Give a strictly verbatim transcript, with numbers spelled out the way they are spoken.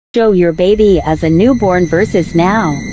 Show your baby as a newborn versus now.